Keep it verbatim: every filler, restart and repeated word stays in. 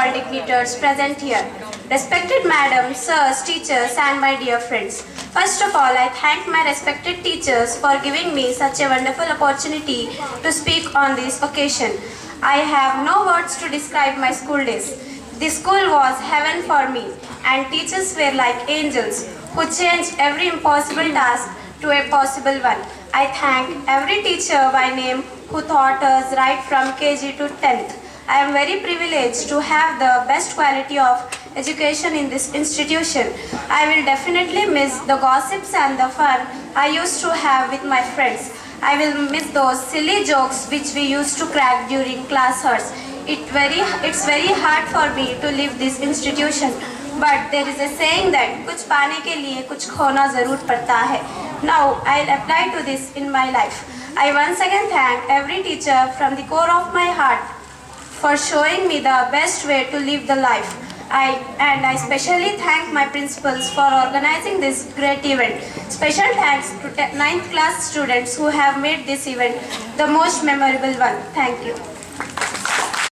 all dignitaries present here, respected madams, sirs, teachers and my dear friends. First of all, I thank my respected teachers for giving me such a wonderful opportunity to speak on this occasion. I have no words to describe my school days. The school was heaven for me, and teachers were like angels who changed every impossible task to a possible one. I thank every teacher by name who taught us right from K G to tenth. I am very privileged to have the best quality of education in this institution. I will definitely miss the gossips and the fun I used to have with my friends. I will miss those silly jokes which we used to crack during class hours. It very, it's very hard for me to leave this institution, but there is a saying that कुछ पाने के लिए कुछ खोना ज़रूर पड़ता है. Now I'll apply to this in my life. I once again thank every teacher from the core of my heart for showing me the best way to live the life. I and I especially thank my principals for organizing this great event. Special thanks to ninth class students who have made this event the most memorable one. Thank you.